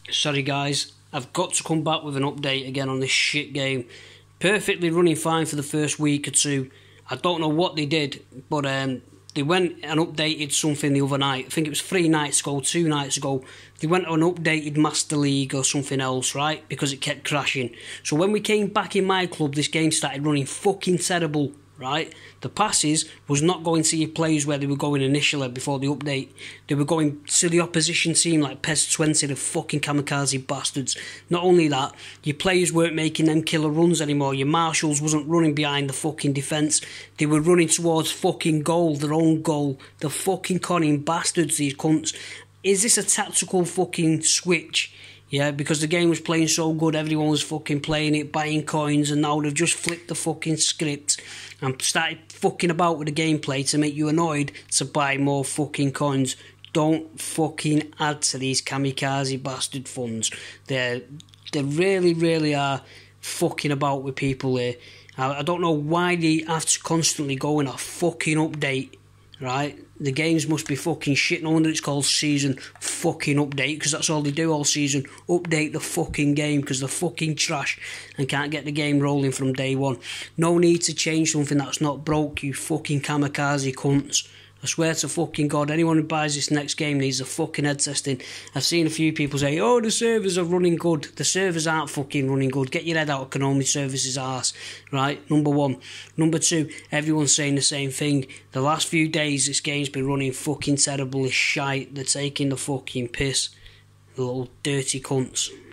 Sorry guys, I've got to come back with an update again on this shit game. Perfectly running fine for the first week or two. I don't know what they did, but they went and updated something the other night. I think it was 3 nights ago, 2 nights ago. They went on updated Master League or something else, right? Because it kept crashing. So when we came back in my club, this game started running fucking terrible, right? The passes was not going to your players where they were going initially before the update. They were going to the opposition team like Pes20, the fucking kamikaze bastards. Not only that, your players weren't making them killer runs anymore. Your marshals wasn't running behind the fucking defence. They were running towards fucking goal, their own goal. The fucking conning bastards, these cunts. Is this a tactical fucking switch? Yeah, because the game was playing so good, everyone was fucking playing it, buying coins, and now they've just flipped the fucking script and started fucking about with the gameplay to make you annoyed to buy more fucking coins. Don't fucking add to these kamikaze bastard funds. They really, really are fucking about with people here. I don't know why they have to constantly go in a fucking update, right? The games must be fucking shit. No wonder it's called season fucking update, because that's all they do all season. Update the fucking game because they're fucking trash and can't get the game rolling from day one. No need to change something that's not broke, you fucking kamikaze cunts. I swear to fucking God, anyone who buys this next game needs a fucking head testing. I've seen a few people say, oh, the servers are running good. The servers aren't fucking running good. Get your head out of Konami Services' arse, right? Number one. Number two, everyone's saying the same thing. The last few days, this game's been running fucking terrible as shite. They're taking the fucking piss. The little dirty cunts.